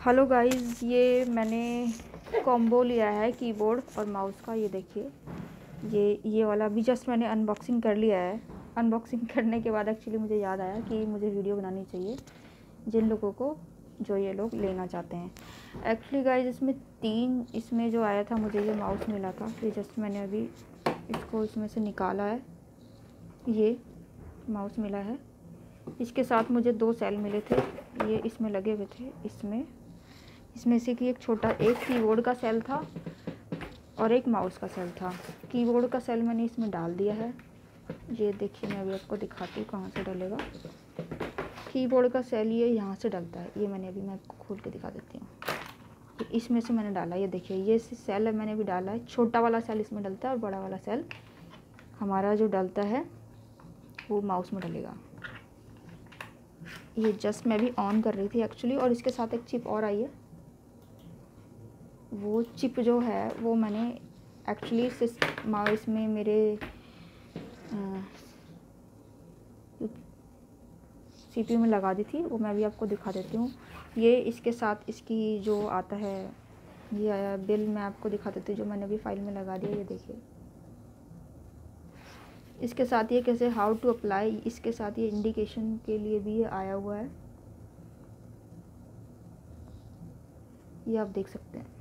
Hello guys, ये मैंने combo लिया है कीबोर्ड और माउस का। ये देखिए, ये वाला अभी जस्ट मैंने अनबॉक्सिंग कर लिया है। अनबॉक्सिंग करने के बाद एक्चुअली मुझे याद आया कि मुझे वीडियो बनानी चाहिए जिन लोगों को जो ये लोग लेना चाहते हैं। एक्चुअली गाइस, इसमें जो आया था मुझे ये माउस मिला था। ये जस्ट मैंने अभी इसको इसमें से निकाला है। ये माउस मिला है। इसके साथ मुझे 2 सेल मिले थे, ये इसमें लगे हुए थे। इसमें से कि एक कीबोर्ड का सेल था और एक माउस का सेल था। कीबोर्ड का सेल मैंने इसमें डाल दिया है। ये देखिए, मैं अभी आपको दिखाती हूँ कहाँ से डलेगा। कीबोर्ड का सेल ये यहाँ से डलता है। ये मैं आपको खोल के दिखा देती हूँ। इसमें से मैंने डाला, ये देखिए, ये सेल है मैंने भी डाला है। छोटा वाला सेल इसमें डलता है और बड़ा वाला सेल हमारा जो डलता है वो माउस में डलेगा। ये जस्ट मैं भी ऑन कर रही थी एक्चुअली। और इसके साथ एक चिप और आई है। वो चिप जो है वो मैंने एक्चुअली इसमें मेरे सीपीयू में लगा दी थी। वो मैं भी आपको दिखा देती हूँ। ये इसके साथ इसकी जो आता है, ये आया बिल, मैं आपको दिखा देती हूँ जो मैंने भी फाइल में लगा दिया। ये देखिए, इसके साथ ये कैसे हाउ टू अप्लाई, इसके साथ ये इंडिकेशन के लिए भी ये आया हुआ है। ये आप देख सकते हैं।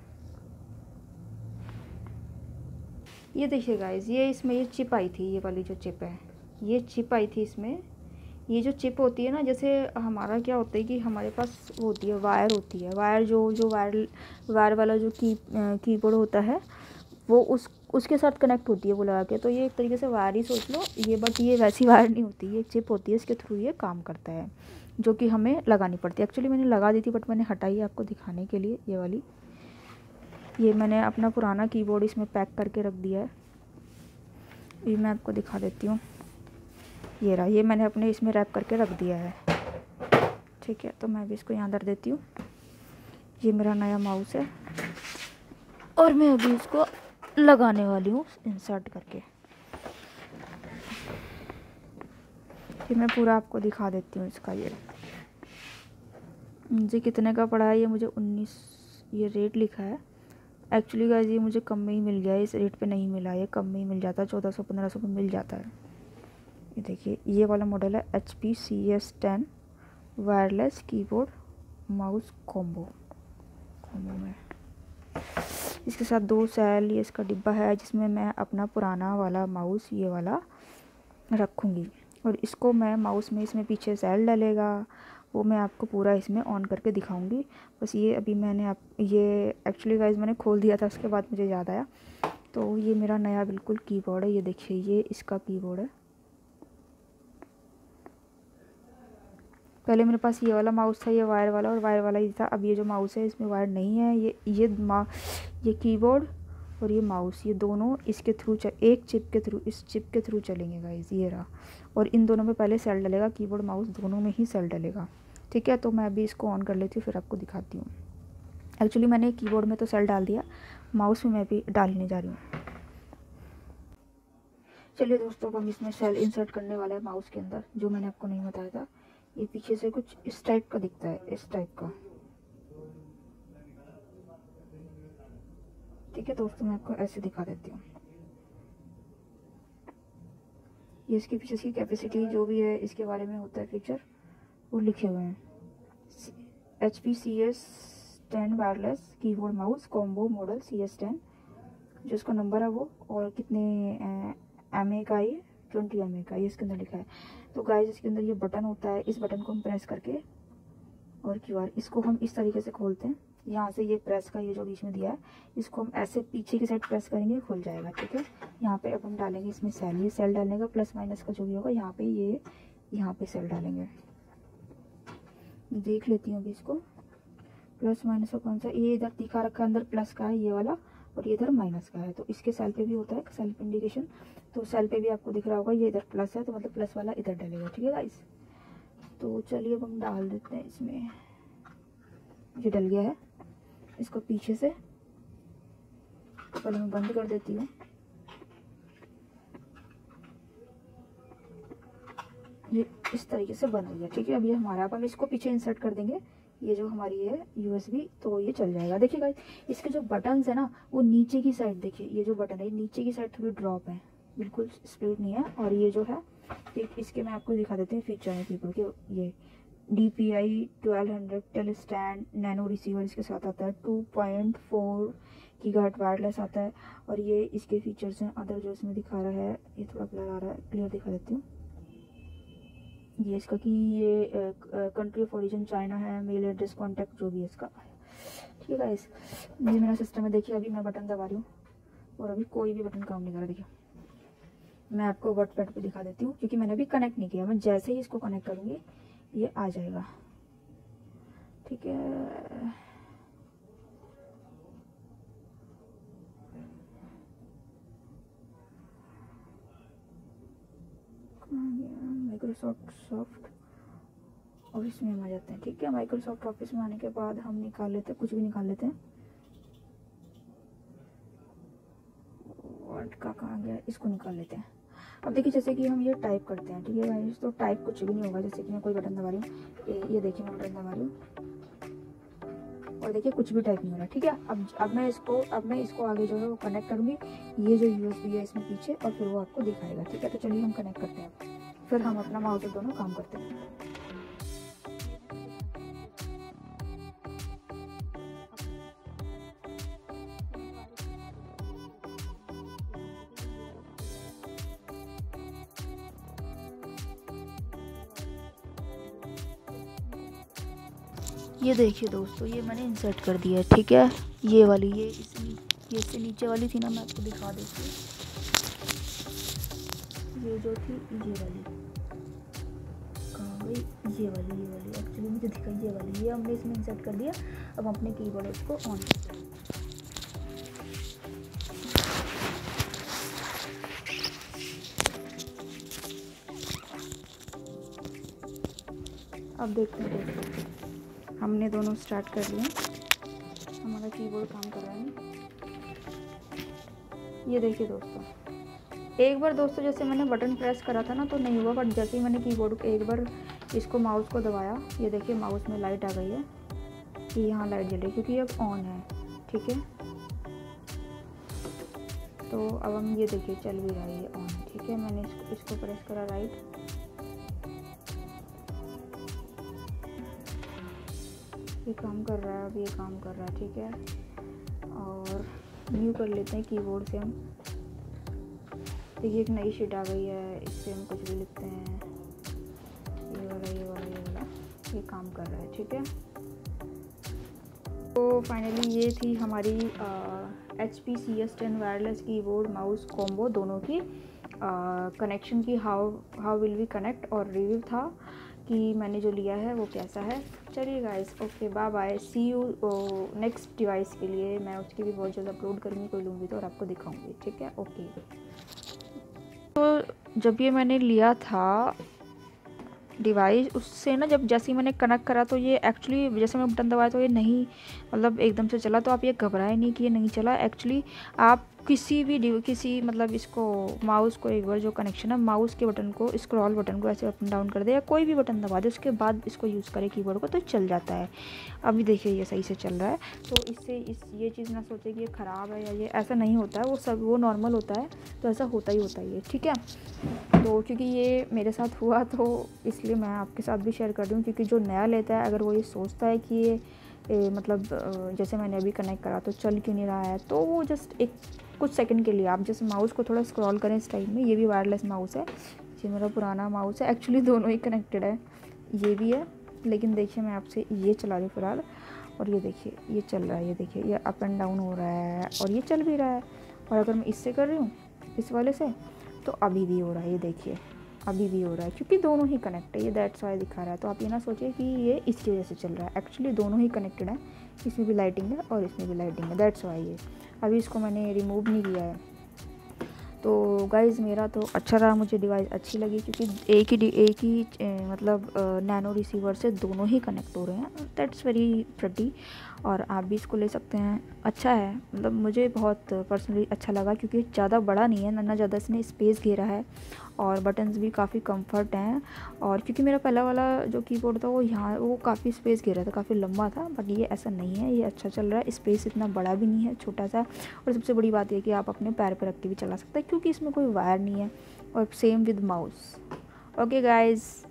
ये देखिए गाइस, ये इसमें ये चिप आई थी। ये वाली जो चिप है, ये चिप आई थी इसमें। ये जो चिप होती है ना, जैसे हमारा क्या होता है कि हमारे पास वो होती है वायर, होती है वायर, जो वायर वाला जो कीबोर्ड होता है वो उसके साथ कनेक्ट होती है वो लगा के। तो ये एक तरीके से वायर ही सोच लो ये, बट ये वैसी वायर नहीं होती, ये चिप होती है। इसके थ्रू ये काम करता है, जो कि हमें लगानी पड़ती है। एक्चुअली मैंने लगा दी थी बट मैंने हटाई है आपको दिखाने के लिए। ये वाली, ये मैंने अपना पुराना कीबोर्ड इसमें पैक करके रख दिया है। ये मैं आपको दिखा देती हूँ। ये रहा, ये मैंने अपने इसमें रैप करके रख दिया है। ठीक है, तो मैं भी इसको यहाँ धर देती हूँ। ये मेरा नया माउस है और मैं अभी इसको लगाने वाली हूँ इंसर्ट करके। ये मैं पूरा आपको दिखा देती हूँ इसका। ये मुझे कितने का पड़ा है, ये मुझे 19 ये रेट लिखा है। एक्चुअली गाइस, ये मुझे कम में ही मिल गया है, इस रेट पे नहीं मिला। ये कम में ही मिल जाता है, 1400-1500 में मिल जाता है। ये देखिए, ये वाला मॉडल है HP CS10 wireless keyboard mouse combo में। इसके साथ 2 सेल, ये इसका डिब्बा है जिसमें मैं अपना पुराना वाला माउस ये वाला रखूँगी। और इसको मैं माउस में, इसमें पीछे सेल डलेगा, वो मैं आपको पूरा इसमें ऑन करके दिखाऊंगी। बस ये अभी ये एक्चुअली गाइस मैंने खोल दिया था, उसके बाद मुझे याद आया। तो ये मेरा नया बिल्कुल कीबोर्ड है। ये देखिए, ये इसका कीबोर्ड है। पहले मेरे पास ये वाला माउस था, ये वायर वाला, और वायर वाला ही था। अब ये जो माउस है इसमें वायर नहीं है। ये कीबोर्ड और ये माउस, ये दोनों इसके थ्रू एक चिप के थ्रू, इस चिप के थ्रू चलेंगे गाइस। ये रहा, और इन दोनों में पहले सेल डलेगा। कीबोर्ड माउस दोनों में ही सेल डलेगा। ठीक है, तो मैं अभी इसको ऑन कर लेती हूँ, फिर आपको दिखाती हूँ। एक्चुअली मैंने कीबोर्ड में तो सेल डाल दिया, माउस में मैं भी डालने जा रही हूँ। चलिए दोस्तों, हम इसमें सेल इंसर्ट करने वाले हैं माउस के अंदर, जो मैंने आपको नहीं बताया था। ये पीछे से कुछ इस टाइप का दिखता है, इस टाइप का। ठीक है दोस्तों, मैं आपको ऐसे दिखा देती हूँ। ये इसके पीछे की कैपेसिटी जो भी है, इसके बारे में होता है फीचर, वो लिखे हुए हैं। HP CS10 wireless keyboard mouse combo model CS10, जो इसका नंबर है वो, और कितने MA का, ये 20 MA का, ये इसके अंदर लिखा है। तो गाइस, इसके अंदर ये बटन होता है, इस बटन को हम प्रेस करके, और QR इसको हम इस तरीके से खोलते हैं। यहाँ से ये प्रेस का ये जो बीच में दिया है, इसको हम ऐसे पीछे की साइड प्रेस करेंगे, खुल जाएगा। ठीक है, यहाँ पे अब हम डालेंगे इसमें सेल। ये सेल डालने का प्लस माइनस का जो भी होगा, यहाँ पे सेल डालेंगे। देख लेती हूँ अभी इसको, प्लस माइनस का कौन सा, ये इधर दिखा रखा है अंदर प्लस का है ये वाला, और ये इधर माइनस का है। तो इसके सेल पे भी होता है सेल्फ इंडिकेशन, तो सेल पे भी आपको दिख रहा होगा ये इधर प्लस है, तो मतलब प्लस वाला इधर डलेगा। ठीक है गाइस, तो चलिए अब हम डाल देते हैं इसमें। ये डल गया है, इसको पीछे से पहले मैं बंद कर देती हूँ। ये इस तरीके से बन गया। ठीक है, अब ये हमारा, अब हम इसको पीछे इंसर्ट कर देंगे ये जो हमारी है USB, तो ये चल जाएगा। देखिए गाइस, इसके जो बटन्स है ना वो नीचे की साइड, देखिए ये जो बटन है नीचे की साइड थोड़ी ड्रॉप है, बिल्कुल स्प्लिट नहीं है। और ये जो है इसके मैं आपको दिखा देते हैं फीचर है पीपल के। ये DPI 1200 tail stand nano receiver इसके साथ आता है, 2.4 गीगाहर्ट्ज वायरलेस आता है। और ये इसके फीचर्स हैं। अदर जो इसमें दिखा रहा है, ये थोड़ा ब्लर आ रहा है, क्लियर दिखा देती हूँ। ये इसका कि ये कंट्री ऑफ ओरिजिन चाइना है, मेल एड्रेस कॉन्टैक्ट जो भी है इसका, ठीक है। ये मेरा सिस्टम है। देखिए अभी मैं बटन दबा रही हूँ और अभी कोई भी बटन काम नहीं कर रहा। देखिए मैं आपको WhatsApp पे दिखा देती हूँ क्योंकि मैंने अभी कनेक्ट नहीं किया। मैं जैसे ही इसको कनेक्ट करूँगी ये आ जाएगा, ठीक है। माइक्रोसॉफ्ट ऑफिस में हम आ जाते हैं, ठीक है। माइक्रोसॉफ्ट ऑफिस में आने के बाद हम निकाल लेते हैं, कुछ भी निकाल लेते हैं। वर्ड का कहाँ गया, इसको निकाल लेते हैं। अब देखिए जैसे कि हम ये टाइप करते हैं, ठीक है गाइस, तो टाइप कुछ भी नहीं होगा। जैसे कि मैं कोई बटन दबा रही हूँ, ये देखिए मैं बटन दबा रही हूँ और देखिए कुछ भी टाइप नहीं हो रहा, ठीक है। अब मैं इसको आगे जो है वो कनेक्ट करूँगी, ये जो USB है इसमें पीछे, और फिर वो आपको दिखाएगा, ठीक है। तो चलिए हम कनेक्ट करते हैं, फिर हम अपना माउस और दोनों काम करते हैं। ये देखिए दोस्तों, ये मैंने इंसर्ट कर दिया है, ठीक है। ये वाली, ये इससे नीचे वाली थी ना, मैं आपको दिखा देती हूँ। ये जो थी ये वाली कहाँ गई, ये वाली एक्चुअली मुझे दिखाई, ये वाली, ये हमने इसमें इंसर्ट कर दिया। अब हम अपने कीबोर्ड उसको ऑन करते हैं। अब देखते हैं दोस्तों, हमने दोनों स्टार्ट कर लिए, हमारा कीबोर्ड काम कर रहा है। ये देखिए दोस्तों, एक बार दोस्तों जैसे मैंने बटन प्रेस करा था ना तो नहीं हुआ, बट जैसे ही मैंने कीबोर्ड एक बार इसको माउस को दबाया, ये देखिए माउस में लाइट आ गई है कि यहाँ लाइट जल रही है क्योंकि अब ऑन है, ठीक है। तो अब हम ये देखिए चल भी रहा है, ये ऑन है, ठीक है। मैंने इसको प्रेस करा राइट, ये काम कर रहा है, अब ये काम कर रहा है, ठीक है। और न्यू कर लेते हैं कीबोर्ड से हम। देखिए एक नई शीट आ गई है, इससे हम कुछ भी लिखते हैं, ये वाला ये काम कर रहा है, ठीक है। तो फाइनली ये थी हमारी HP CS10 wireless keyboard mouse combo दोनों की कनेक्शन की। हाउ विल वी कनेक्ट, और रिव्यू था कि मैंने जो लिया है वो कैसा है। चलिए guys, okay bye bye, see you next device के लिए। मैं उसकी भी बहुत जल्द अपलोड करूँगी, कोई लूँगी तो और आपको दिखाऊँगी, ठीक है, ओके। तो जब ये मैंने लिया था डिवाइस, उससे ना जब जैसे ही मैंने कनेक्ट करा तो ये एक्चुअली जैसे मैं बटन दबाया तो ये नहीं मतलब एकदम से चला। तो आप ये घबराए नहीं कि ये नहीं चला। एक्चुअली आप किसी मतलब इसको माउस को एक बार जो कनेक्शन है माउस के बटन को, स्क्रॉल बटन को ऐसे अप एंड डाउन कर दे या कोई भी बटन दबा दे, उसके बाद इसको यूज़ करें कीबोर्ड को तो चल जाता है। अभी देखिए ये सही से चल रहा है। तो इससे ये चीज़ ना सोचे कि ये ख़राब है या ये, ऐसा नहीं होता है, वो नॉर्मल होता है। तो ऐसा होता ही होता है ये, ठीक है। तो क्योंकि ये मेरे साथ हुआ तो इसलिए मैं आपके साथ भी शेयर कर रही हूँ, क्योंकि जो नया लेता है अगर वो ये सोचता है कि ये मतलब जैसे मैंने अभी कनेक्ट करा तो चल क्यों नहीं रहा है, तो वो जस्ट कुछ सेकंड के लिए आप जैसे माउस को थोड़ा स्क्रॉल करें इस टाइप में। ये भी वायरलेस माउस है, ये मेरा पुराना माउस है, एक्चुअली दोनों ही कनेक्टेड है, ये भी है। लेकिन देखिए मैं आपसे ये चला रही हूँ फ़िलहाल, और ये देखिए ये चल रहा है, ये देखिए ये अप एंड डाउन हो रहा है और ये चल भी रहा है। और अगर मैं इससे कर रही हूँ इस वाले से तो अभी भी हो रहा है, ये देखिए अभी भी हो रहा है, क्योंकि दोनों ही कनेक्ट है। ये दैट्स वाई दिखा रहा है। तो आप ये ना सोचिए कि ये इसकी वजह से चल रहा है, एक्चुअली दोनों ही कनेक्टेड है। इसमें भी लाइटिंग है और इसमें भी लाइटिंग है, दैट्स वाई ये। अभी इसको मैंने रिमूव नहीं किया है। तो गाइज़ मेरा तो अच्छा रहा, मुझे डिवाइस अच्छी लगी, क्योंकि एक ही मतलब नैनो रिसीवर से दोनों ही कनेक्ट हो रहे हैं। दैट्स वेरी प्रिटी, और आप भी इसको ले सकते हैं। अच्छा है, मतलब मुझे बहुत पर्सनली अच्छा लगा, क्योंकि ज़्यादा बड़ा नहीं है ना ज़्यादा इसने स्पेस घेरा है, और बटन्स भी काफ़ी कंफर्ट हैं। और क्योंकि मेरा पहला वाला जो कीबोर्ड था वो यहाँ वो काफ़ी स्पेस घेर रहा था, काफ़ी लंबा था, बट ये ऐसा नहीं है, ये अच्छा चल रहा है। स्पेस इतना बड़ा भी नहीं है, छोटा सा। और सबसे बड़ी बात ये कि आप अपने पैर पर रख के भी चला सकते हैं क्योंकि इसमें कोई वायर नहीं है। और same with mouse. Okay guys,